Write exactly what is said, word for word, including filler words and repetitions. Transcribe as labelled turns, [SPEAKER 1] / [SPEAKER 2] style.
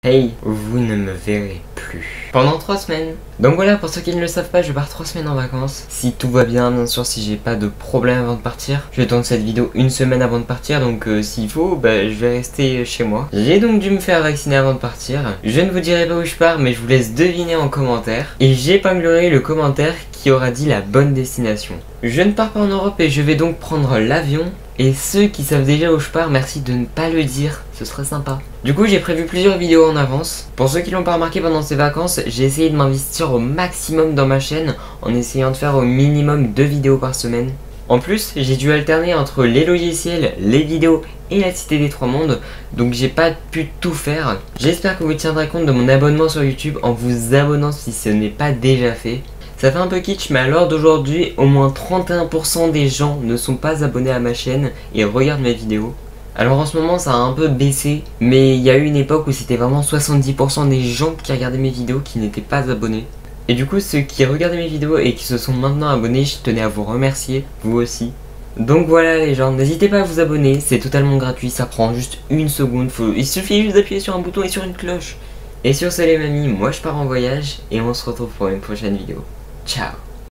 [SPEAKER 1] Hey, vous ne me verrez plus pendant trois semaines. Donc voilà, pour ceux qui ne le savent pas, je pars trois semaines en vacances. Si tout va bien, bien sûr, si j'ai pas de problème avant de partir. Je tourne cette vidéo une semaine avant de partir, donc euh, s'il faut, bah, je vais rester chez moi. J'ai donc dû me faire vacciner avant de partir. Je ne vous dirai pas où je pars, mais je vous laisse deviner en commentaire. Et j'épinglerai le commentaire qui aura dit la bonne destination. Je ne pars pas en Europe et je vais donc prendre l'avion. Et ceux qui savent déjà où je pars, merci de ne pas le dire, ce serait sympa. Du coup, j'ai prévu plusieurs vidéos en avance. Pour ceux qui l'ont pas remarqué pendant ces vacances, j'ai essayé de m'investir au maximum dans ma chaîne en essayant de faire au minimum deux vidéos par semaine. En plus, j'ai dû alterner entre les logiciels, les vidéos et la cité des trois mondes, donc j'ai pas pu tout faire. J'espère que vous tiendrez compte de mon abonnement sur YouTube en vous abonnant si ce n'est pas déjà fait. Ça fait un peu kitsch, mais à l'heure d'aujourd'hui, au moins trente et un pour cent des gens ne sont pas abonnés à ma chaîne et regardent mes vidéos. Alors en ce moment ça a un peu baissé, mais il y a eu une époque où c'était vraiment soixante-dix pour cent des gens qui regardaient mes vidéos qui n'étaient pas abonnés. Et du coup ceux qui regardaient mes vidéos et qui se sont maintenant abonnés, je tenais à vous remercier, vous aussi. Donc voilà les gens, n'hésitez pas à vous abonner, c'est totalement gratuit, ça prend juste une seconde, faut... il suffit juste d'appuyer sur un bouton et sur une cloche. Et sur ce les mamies, moi je pars en voyage et on se retrouve pour une prochaine vidéo. Ciao.